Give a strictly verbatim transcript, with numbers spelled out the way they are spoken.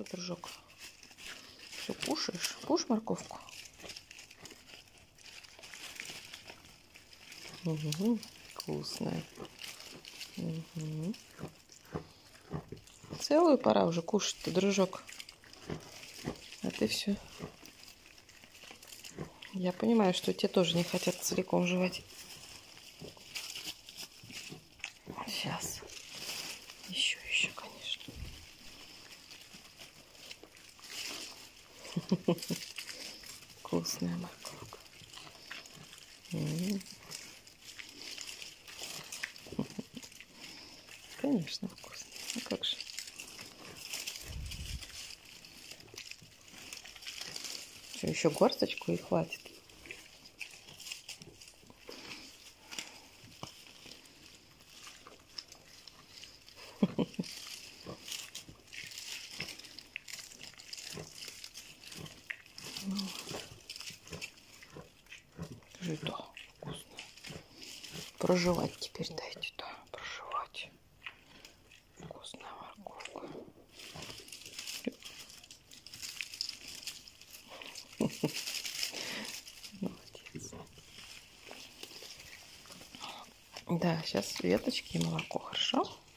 Что, дружок? Все кушаешь? Кушай морковку. Угу, вкусная. Угу. Целую пора уже кушать-то, дружок. А ты все. Я понимаю, что те тоже не хотят целиком жевать. Сейчас. Еще, еще, конечно. Вкусная морковка. Конечно, вкусно. А как же? Что, еще горсточку и хватит. Ну вот. Же да, вкусно. Прожевать теперь дайте, да, прожевать. Вкусная морковка. Молодец. Да, сейчас веточки и молоко, хорошо?